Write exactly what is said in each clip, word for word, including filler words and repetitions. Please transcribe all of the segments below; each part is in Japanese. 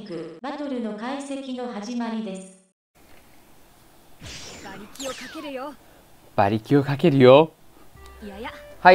ニックバトルの解析の始まりです。 馬力をかけるよ。 馬力をかけるよ。 いやいや。 はい、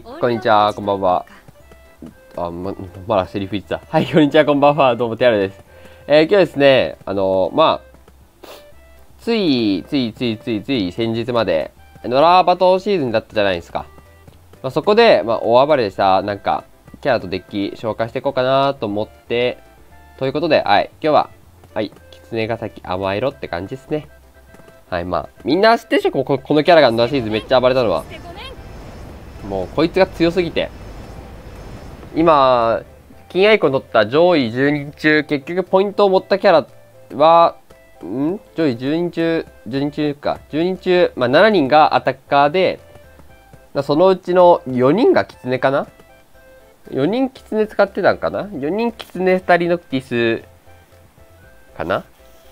こんにちは、こんばんは。あ、ま、まだセリフ言ってた。はい、こんにちは、こんばんは。どうも、テアラです。えー、今日ですね、あのー、まあ、つい、ついついついつい先日まで、ノラバトシーズンだったじゃないですか。まあ、そこで、まあ、大暴れした、なんか、キャラとデッキ紹介していこうかなと思って、ということで、はい、今日は、はい、狐ヶ崎甘色って感じですね。はい、まあ、みんな知ってるでしょ、こ, このキャラがノラシーズンめっちゃ暴れたのは。もう、こいつが強すぎて。今、金アイコン取った上位じゅうにん中、結局ポイントを持ったキャラは、ん上位じゅうにん中、じゅうにん中か。じゅうにん中、まあしちにんがアタッカーで、そのうちのよにんがキツネかな ?よ 人キツネ使ってたんかな ?よ 人キツネふたりノクティスかな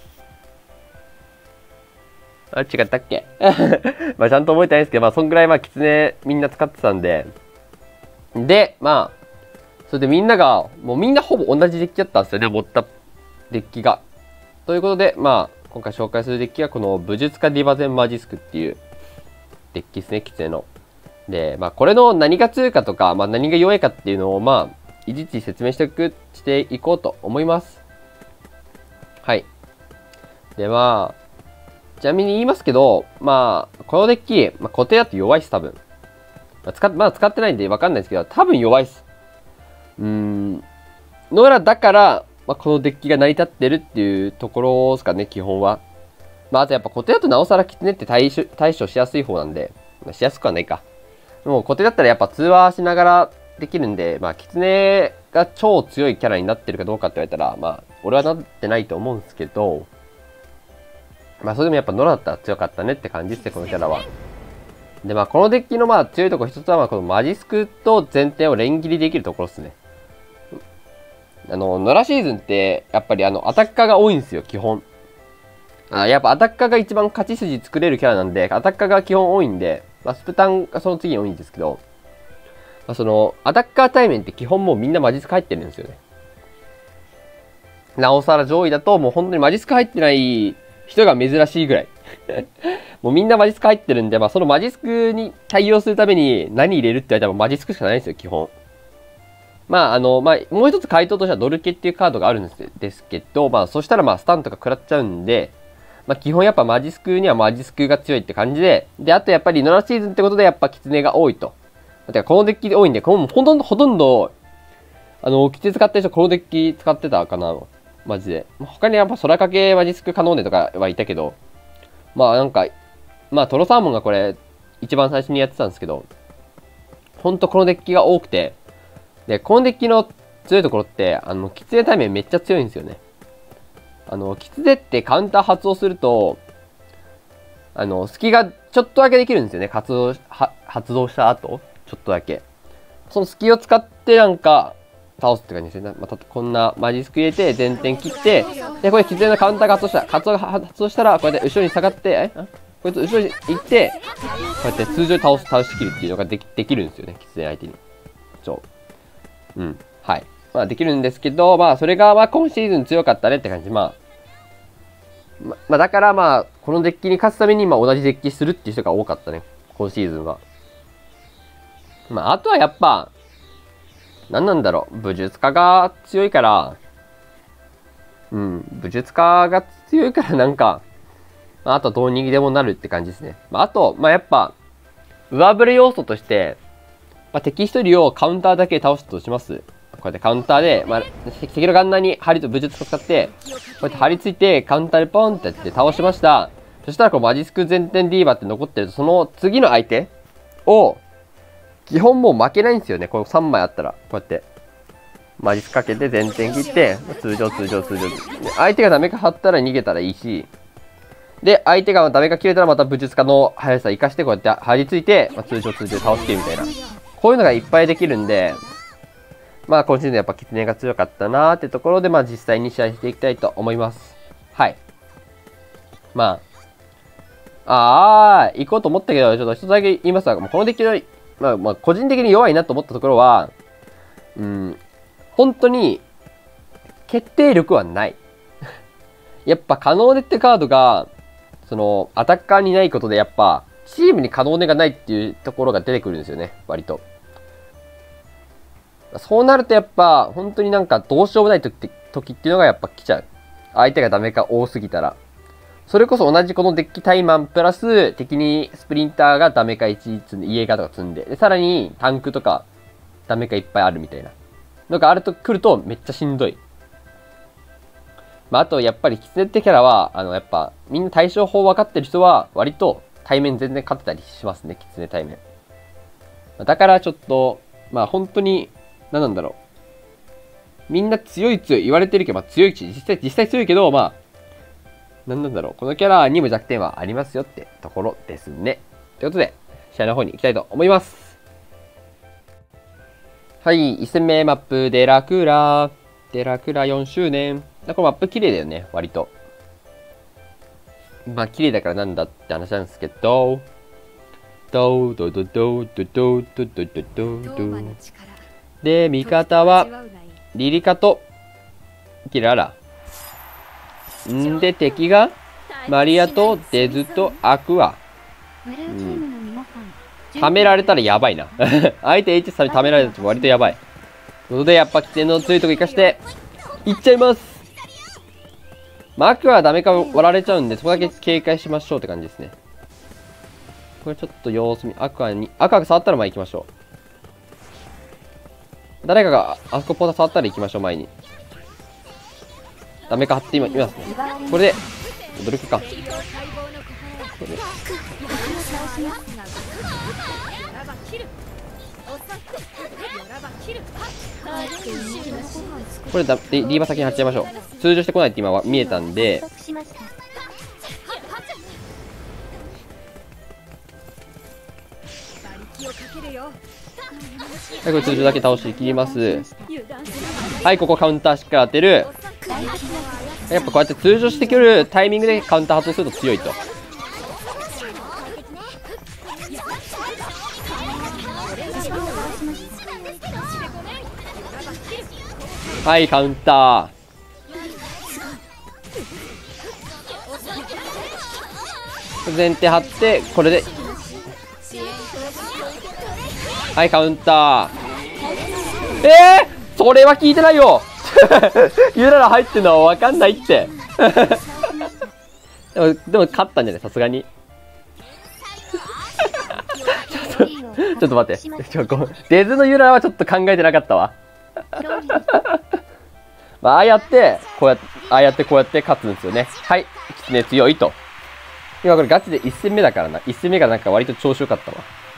あ、違ったっけまあちゃんと覚えてないですけど、まあそんぐらいまあキツネみんな使ってたんで。で、まあ、それでみんなが、もうみんなほぼ同じデッキだったんですよね、持ったデッキが。ということで、まあ、今回紹介するデッキはこの武術家ディバゼンマジスクっていうデッキですね、キツネの。で、まあこれの何が強いかとか、まあ何が弱いかっていうのをまあ、いちいち説明していく、していこうと思います。はい。で、まあ、ちなみに言いますけど、まあ、このデッキ、まあ、固定だと弱いです、多分。まあ、使っ、まだ使ってないんでわかんないですけど、多分弱いです。うーん。ノラだから、まあ、このデッキが成り立ってるっていうところですかね、基本は。まあ、あとやっぱ固定だとなおさらキツネって対処、対処しやすい方なんで、まあ、しやすくはないか。もう固定だったらやっぱ通話しながらできるんで、まあ、キツネが超強いキャラになってるかどうかって言われたら、まあ、俺はなってないと思うんですけど、まあ、それでもやっぱノラだったら強かったねって感じですね、このキャラは。で、まあ、このデッキのまあ強いところ一つは、まあ、このマジスクと前提を連切りできるところですね。あの、ノラシーズンって、やっぱりあの、アタッカーが多いんですよ、基本。あやっぱアタッカーが一番勝ち筋作れるキャラなんで、アタッカーが基本多いんで、まあ、スプタンがその次に多いんですけど、まあ、その、アタッカー対面って基本もうみんなマジスク入ってるんですよね。なおさら上位だともう本当にマジスク入ってない人が珍しいぐらい。もうみんなマジスク入ってるんで、まあそのマジスクに対応するために何入れるって言われたらマジスクしかないんですよ、基本。まああの、まあもう一つ回答としてはドルケっていうカードがあるんですですけど、まあそしたらまあスタンとか食らっちゃうんで、まあ基本やっぱマジスクにはマジスクが強いって感じで、で、あとやっぱりノラシーズンってことでやっぱキツネが多いと。だからこのデッキで多いんで、このほとんど、ほとんど、あの、キツネ使ってる人このデッキ使ってたかなマジで。他にやっぱ空掛けマジスク可能でとかはいたけど、まあなんか、まあトロサーモンがこれ一番最初にやってたんですけど、ほんとこのデッキが多くて、で、このデッキの強いところって、あの、キツネ対面めっちゃ強いんですよね。あの、キツネってカウンター発動すると、あの、隙がちょっとだけできるんですよね。発動、は発動した後、ちょっとだけ。その隙を使ってなんか、倒すって感じですね。また、こんなマジスク入れて、前転切って、で、これ、キツネのカウンターが発動した。発動が発動したら、こうやって後ろに下がって、えこいつ後ろに行って、こうやって通常に倒す、倒しきるっていうのができできるんですよね。キツネ相手に。そう。うん。はい。まあ、できるんですけど、まあ、それが、まあ、今シーズン強かったねって感じ。まあ、ま、まあ、だからまあ、このデッキに勝つために、まあ、同じデッキするっていう人が多かったね。今シーズンは。まあ、あとはやっぱ、何なんだろう。武術家が強いから、うん、武術家が強いからなんか、まあ、あとはどうにでもなるって感じですね。まあ、あと、まあ、やっぱ、上振れ要素として、まあ、敵一人をカウンターだけ倒すとします。こうやってカウンターで、まあ、敵のガンナーに針と武術家を使って、こうやって張り付いて、カウンターでポンってやって倒しました。そしたら、こう、マジスク前転ディーバって残ってると、その次の相手を、基本もう負けないんですよね。このさんまいあったら。こうやって。マジスかけて前転切って、通常通常通常。相手がダメか張ったら逃げたらいいし、で、相手がダメか切れたらまた武術家の速さ活かしてこうやって張り付いて、まあ、通常通常倒してみたいな。こういうのがいっぱいできるんで、まあ今シーズンやっぱキツネが強かったなーってところで、まあ実際に試合していきたいと思います。はい。まあ、あー、行こうと思ったけど、ちょっと一つだけ言いますが、このデッキの、まあ、まあ、個人的に弱いなと思ったところは、うん、本当に、 決定力はない。やっぱ可能ねってカードが、その、アタッカーにないことでやっぱ、チームに可能ねがないっていうところが出てくるんですよね、割と。そうなるとやっぱ、本当になんかどうしようもない時って、時っていうのがやっぱ来ちゃう。相手がダメか多すぎたら。それこそ同じこのデッキタイマンプラス、敵にスプリンターがダメかいち積んで、イエーガーとか積んで、で、さらにタンクとかダメかいっぱいあるみたいなのがあると、来るとめっちゃしんどい。まあ、あと、やっぱり、キツネってキャラは、あの、やっぱ、みんな対処法分かってる人は、割と、対面全然勝ってたりしますね、キツネ対面。だから、ちょっと、まあ、本当に、何なんだろう。みんな強い強い言われてるけど、まあ、強いし、実際、実際強いけど、まあ、何なんだろう。このキャラにも弱点はありますよってところですね。ということで、試合の方に行きたいと思います。はい、いち戦目マップ、デラクラ。デラクラよんしゅうねん。このマップ綺麗だよね、割と。まあ、綺麗だからなんだって話なんですけど。ドドドドドドドドドドド。で、味方は、リリカと、キララ。んで、敵が、マリアとデズとアクア。うん。ためられたらやばいな。相手 エイチエス さんにためられたら割とやばい。ということで、やっぱ、起点の強いとこ生かして、いっちゃいます。まあ、アクアはダメか割られちゃうんで、そこだけ警戒しましょうって感じですね。これちょっと様子見、アクアに、アクアが触ったら前行きましょう。誰かがあそこポーター触ったら行きましょう、前に。ダメか張って今、いますね。これで、驚きか。これでこれだ、リーバー先に貼っちゃいましょう。通常してこないって今は見えたんで。はい、これ通常だけ倒して切ります。はい、ここカウンターしっかり当てる。やっぱこうやって通常してくるタイミングでカウンター発動すると強いと。はい、カウンター。前提張って、これで。はい、カウンター。えー、それは聞いてないよ。ユララ入ってるのは分かんないって。でも、でも勝ったんじゃないさすがに。ちょっと、ちょっと待って。ちょこうデズのユララはちょっと考えてなかったわ。まあ、ああやって、こうやって、ああやってこうやって勝つんですよね。はい。キツネ強いと。今これガチでいち戦目だからな。いち戦目がなんか割と調子良かったわ。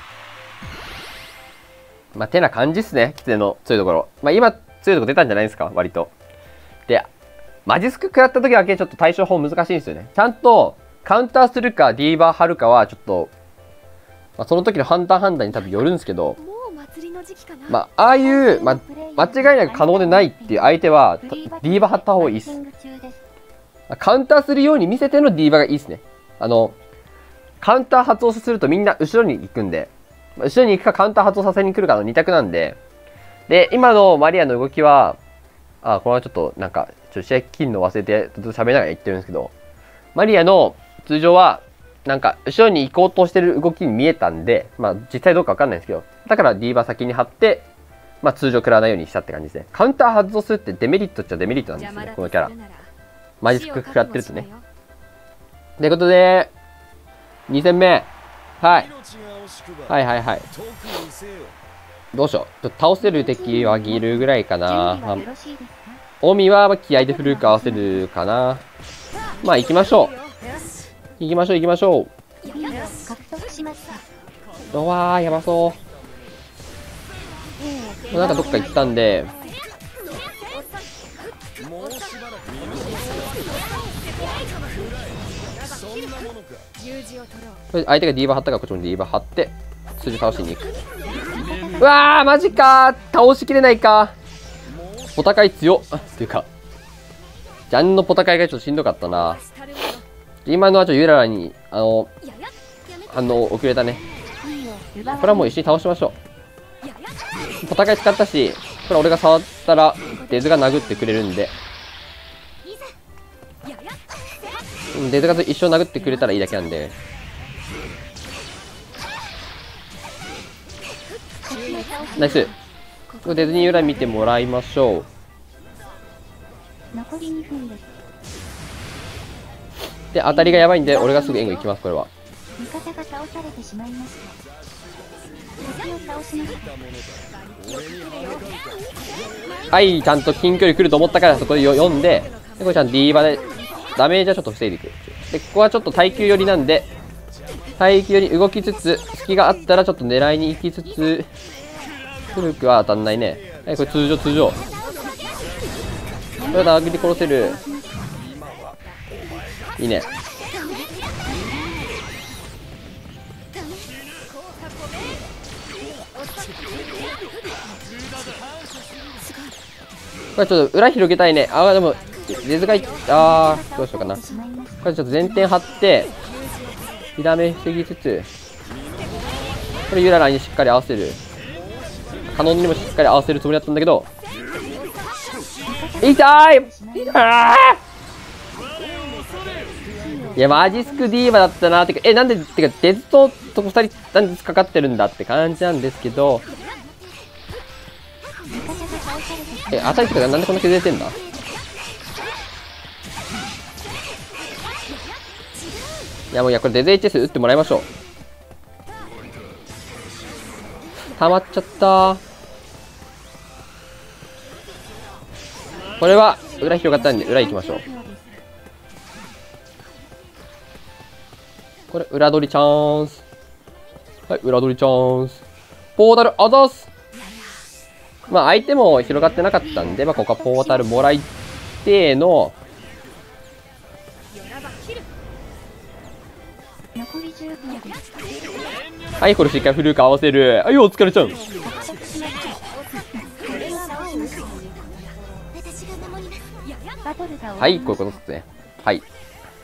まあ、てな感じっすね。キツネの強いところ。まあ、今、強いとこ出たんじゃないですか割と。で、マジスク食らった時だけちょっと対処法難しいんですよね。ちゃんと、カウンターするか、ディーバー張るかは、ちょっと、まあ、その時の判断判断に多分よるんですけど、まあ、ああいう、まあ、間違いなく可能でないっていう相手は、ディーバー張った方がいいっす。カウンターするように見せてのディーバーがいいっすね。あの、カウンター発動するとみんな後ろに行くんで、後ろに行くかカウンター発動させに来るかのに択なんで、で、今のマリアの動きは、あ、これはちょっとなんか、ちょっと試合切るの忘れて、ずっと喋りながら言ってるんですけど、マリアの通常は、なんか、後ろに行こうとしてる動きに見えたんで、まあ、実際どうかわかんないんですけど、だからディーバー先に張って、まあ、通常食らわないようにしたって感じですね。カウンター発動するってデメリットっちゃデメリットなんですよね、このキャラ。マジスク食らってるとね。ということで、に戦目。はい。はいはいはい。どうしよう。ちょっと倒せる敵はギルぐらいかな。まあ、オミは気合でフルーク合わせるかな。まあ行きましょう。行きましょう行きましょう。うわー、やばそう。なんかどっか行ったんで。これ相手がディーバー張ったからこっちもディーバー張って、通常倒しに行く。うわー、マジかー。倒しきれないか。ポタカイ強っ。っていうか、ジャンのポタカイがちょっとしんどかったな。今のはちょっとユララに、あの、反応遅れたね。これはもう一緒に倒しましょう。ポタカイ使ったし、これ俺が触ったら、デズが殴ってくれるんで、 デズが一生殴ってくれたらいいだけなんで。ナイス。デズニー由来見てもらいましょう。 残りにふんです。 で、当たりがやばいんで、俺がすぐ援護行きます、これは。 味方が倒されてしまいました。敵を倒しました。 はい、ちゃんと近距離来ると思ったからそこで読んで、でこれちゃんと D バでダメージはちょっと防いでいく。で、ここはちょっと耐久寄りなんで、耐久寄り動きつつ、隙があったらちょっと狙いに行きつつ、古くは当たんないね。はい、これ通常通常。これは殴り殺せる。いいね。これちょっと裏広げたいね。ああ、でも、デズがい、ああ、どうしようかな。これちょっと前転張って、火ダメ防ぎつつ、これユララにしっかり合わせる。カノンにもしっかり合わせるつもりだったんだけど、痛いあいや、マジスクディーバだったな。てか、え、なんで、てか、デズとふたり、なんでかかってるんだって感じなんですけど、え、当たりとかなんでこんな削れてんだ。いやもういや、これデズ エイチエス 打ってもらいましょう。溜まっちゃったー。これは裏広がったんで裏行きましょう。これ裏取りチャンス。はい、裏取りチャンス。ポータルあざす。まあ相手も広がってなかったんで、まあここはポータルもらいてーの。はい、これしっかりフルーク合わせる。はい、お疲れちゃん。はい、こういうことですね。はい。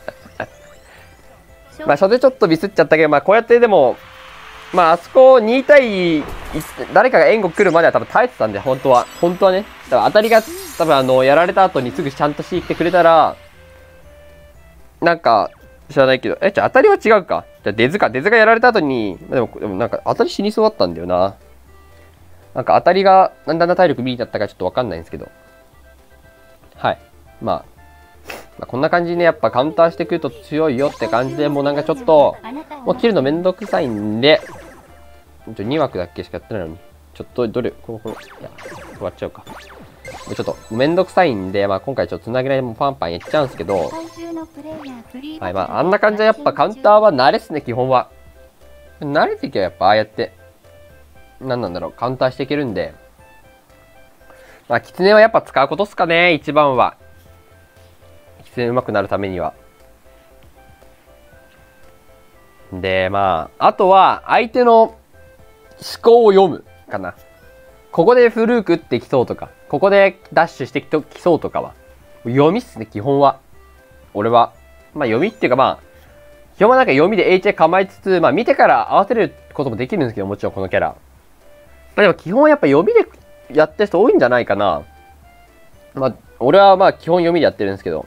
まあ、初手ちょっとミスっちゃったけど、まあ、こうやってでも、まあ、あそこに対いち、誰かが援護来るまでは多分耐えてたんで、本当は。本当はね。だから当たりが、多分あの、やられた後にすぐちゃんとしてきてくれたら、なんか、知らないけど、え、じゃあ当たりは違うか。じゃあデズか。デズがやられた後に、でも、でもなんか当たり死にそうだったんだよな。なんか当たりが、だんだん体力 B だったかちょっとわかんないんですけど。はい。まあ、まあ、こんな感じで、ね、やっぱカウンターしてくると強いよって感じで、もうなんかちょっと、もう切るのめんどくさいんで、に枠だけしかやってないのに、ちょっとどれ、この、この、いや、終わっちゃうか。ちょっとめんどくさいんで、まあ今回ちょっとつなげないでもパンパンやっちゃうんですけど、はい、まああんな感じでやっぱカウンターは慣れっすね、基本は。慣れていけばやっぱああやって、なんなんだろう、カウンターしていけるんで、まあキツネはやっぱ使うことっすかね、一番は。キツネ上手くなるためには。で、まあ、あとは相手の思考を読むかな。ここでフルーク打ってきそうとか、ここでダッシュしてきそうとかは、読みっすね、基本は。俺は。まあ読みっていうかまあ、基本はなんか読みで エイチエー 構えつつ、まあ見てから合わせることもできるんですけど、もちろんこのキャラ。まあでも基本はやっぱ読みでやってる人多いんじゃないかな。まあ、俺はまあ基本読みでやってるんですけど。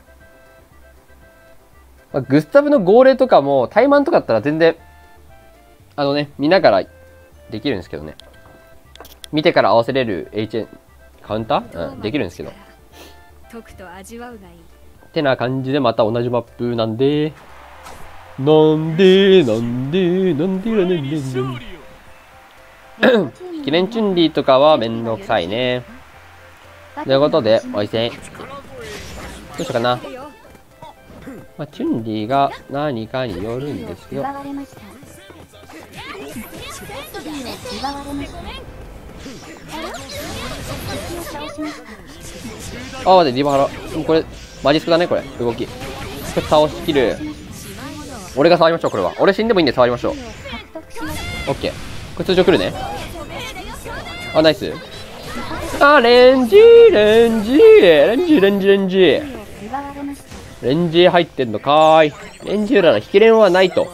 まあ、グスタブの号令とかも、怠慢とかだったら全然、あのね、見ながらできるんですけどね。見てから合わせれる エイチエー カウンター、うん、できるんですけど。 解くと味わうがいい。 ってな感じでまた同じマップなんで、なんで、なんで、なんで、なんで、なんで。記念チュンリーとかはめんどくさいね。ということで、おいせん。どうしようかな。まあ、チュンリーが何かによるんですけど。ああ、待って、リバハラ。これ、マジスクだね、これ。動き。これ倒しきる。俺が触りましょう、これは。俺死んでもいいんで触りましょう。オッケー。これ通常来るね。あ、ナイス。あ、レンジー、レンジー、レンジー、レンジー、レンジー。レンジー入ってんのかーい。レンジーなら引き連はないと。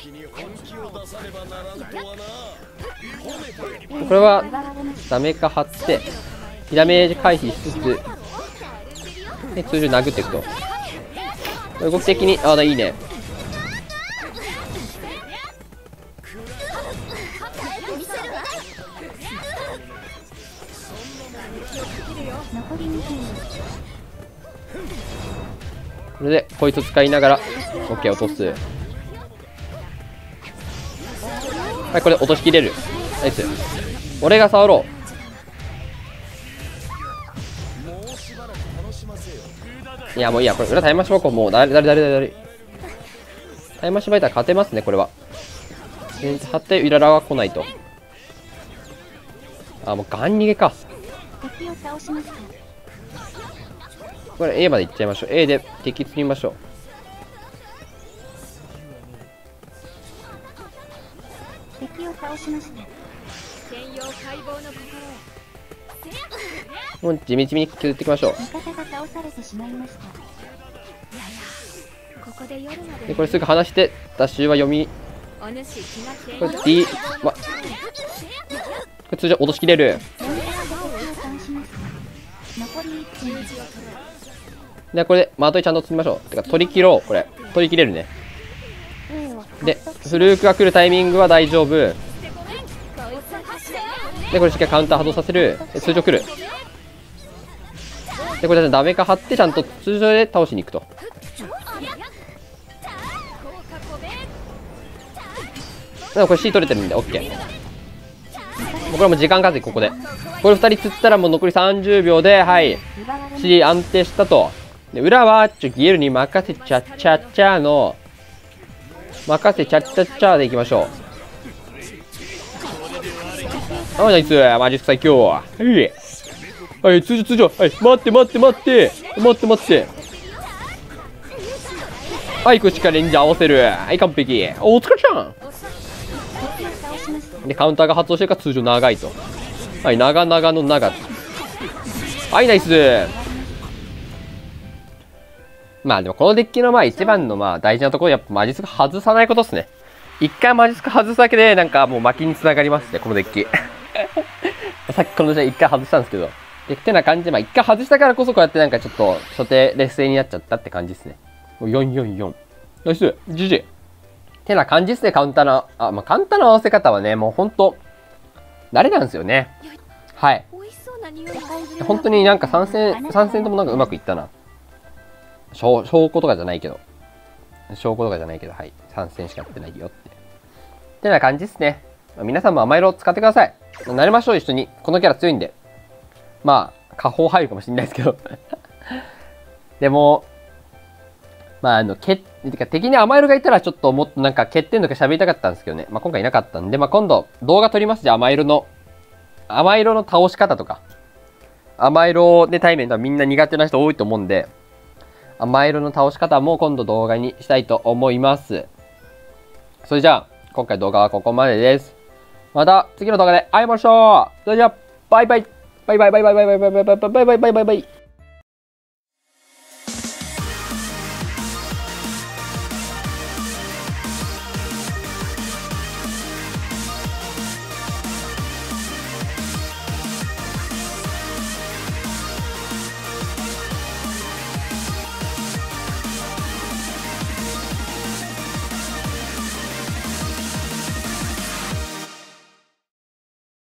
これは、ダメか張って、ダメージ回避しつつ、で、通常殴っていくと。 動き的に、ああ、いいね。 残りにふん。 これで、こいつ使いながら、オッケー、落とす。はい、これ落としきれる。ナイス。俺が触ろう。いや、もういいや、これ裏耐えましょうか。もう、誰、誰、誰、誰。耐えましばいたら勝てますね、これは。えー、張って、イララは来ないと。あ、もう、ガン逃げか。 敵を倒しました。 これ A まで行っちゃいましょう。A で敵釣りましょう。 敵を倒しました。 専用解剖の心もう地道に削っていきましょう。 味方が倒されてしまいました。 ここで夜までで、これすぐ離して、ダッシュは読み、 お主気がこれ D、ま、これ通常落としきれる。 敵を倒しました。残りいっぷん。 で、これで、的ちゃんと釣りましょう。てか、取り切ろう。これ。取り切れるね。で、フルークが来るタイミングは大丈夫。で、これしっかりカウンター波動させる。で、通常来る。で、これダメか張って、ちゃんと通常で倒しに行くと。でもこれ C 取れてるんで OK。もうこれも時間稼ぎここで。これふたり釣ったらもう残りさんじゅうびょうで、はい。C 安定したと。で、裏は、ちょ、ギエルに任せちゃっちゃっちゃの、任せちゃっちゃっちゃでいきましょう。あ、ナイス。マジック最強。はい。はい、通常通常。はい、待って待って待って。待って待って。はい、こっちからレンジャー合わせる。はい、完璧。お疲れちゃん。で、カウンターが発動してるから通常長いと。はい、長々の長。はい、ナイス。まあでもこのデッキのまあ一番のまあ大事なところやっぱマジスク外さないことですね。一回マジスク外すだけでなんかもう負けにつながりますね、このデッキ。さっきこの試合一回外したんですけど。で、ってな感じで、まあ一回外したからこそこうやってなんかちょっと初手劣勢になっちゃったって感じですね。もうよんよんよん。ナイス !ジージー! ってな感じですね、カウンターの、あ、まあカウンターの合わせ方はね、もうほんと、慣れなんですよね。はい。 美味しそうな匂いが本当になんかさん戦、さん戦ともなんかうまくいったな。証拠とかじゃないけど。証拠とかじゃないけど、はい。さん戦しかやってないよって。ってな感じですね。皆さんも甘色を使ってください。慣れましょう、一緒に。このキャラ強いんで。まあ、下方入るかもしれないですけど。でも、まあ、あの、け、てか敵に甘色がいたらちょっともっとなんか欠点とか喋りたかったんですけどね。まあ今回いなかったんで、まあ今度動画撮ります。じゃあ甘色の、甘色の倒し方とか。甘色で対面ではみんな苦手な人多いと思うんで、甘色の倒し方も今度動画にしたいと思います。それじゃあ、今回動画はここまでです。また次の動画で会いましょう。それじゃあ、バイバイ。バイバイバイバイバイバイバイバイバイバイバイバイバイ。